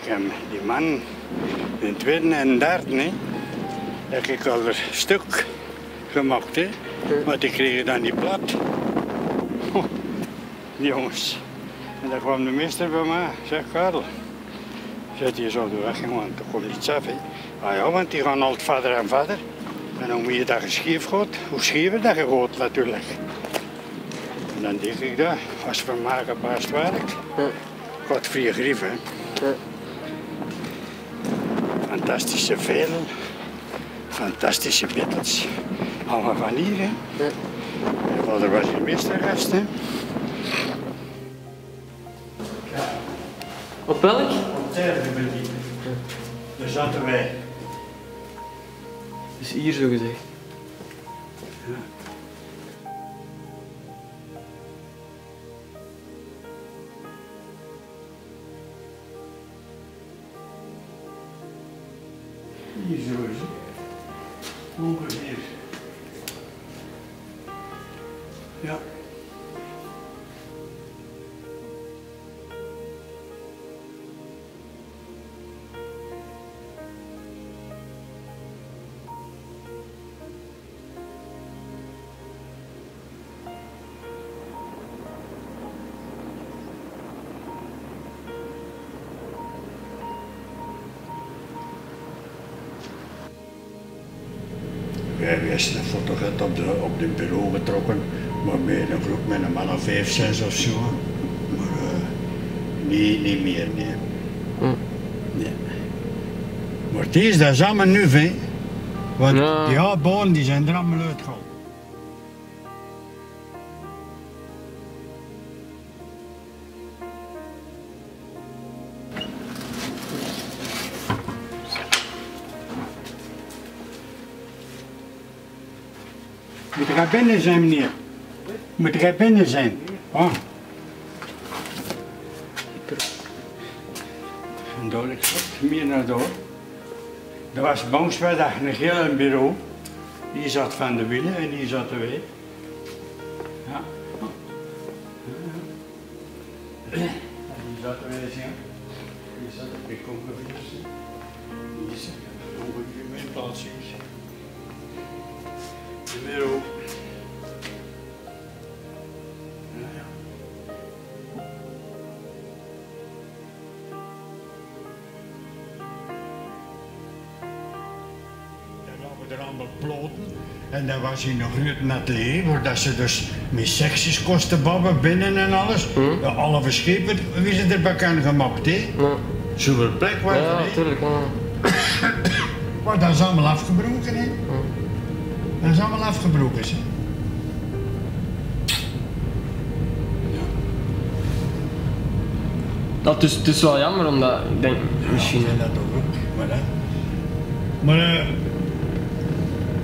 heb die man, in 32, hè, heb ik al een stuk gemaakt, hè. Maar die kregen dan niet plat. Oh, die jongens. En dan kwam de meester bij mij, zeg Karel, zet je zo de weg, want dat komt niets af, hè. Ah ja, want die gaan altijd verder en verder. En dan moet je dat scheef gaat, hoe schever dat je gaat natuurlijk. En dan denk ik dat, als het voor mij gepast werkt, gaat vrije grief, hè. Fantastische velen, fantastische bittels, allemaal van hier, hè. Mijn vader was hier meestergast, hè. Op welk? Op derde gebied. Daar zaten wij. Dus hier zo gezegd. Ja. Hier zo is het. Ongeveer. Ja. Wij wisten een foto op de bureau getrokken, maar met een groep met een man of 5, 6 of zo. Maar niet meer, nee. Nee. Maar het is dat allemaal nu, hè. Want die aardbonen die zijn er allemaal uitgehaald. Moet er binnen zijn, meneer? Moet er binnen zijn? Oh. En duidelijk meer naar door. Er was Boomsweg een heel bureau. Die zat van de wielen en die zat wij. Ja. Die zaten wij zien. Die zat op de ongeveer. Die is ongeveer mijn plaats hier. De bureau. Er allemaal ploten en dan was hij nog uit een atelier waar ze dus met secties kosten babben binnen en alles. Ja, alle verschepen, wie ze erbij kan gemaakt, hè? Zoveel plek was er, ja, natuurlijk. Maar dat is allemaal afgebroken, hè? Dat is allemaal afgebroken, hè? Dat is wel jammer, omdat ik denk misschien... Ja, dat ook, maar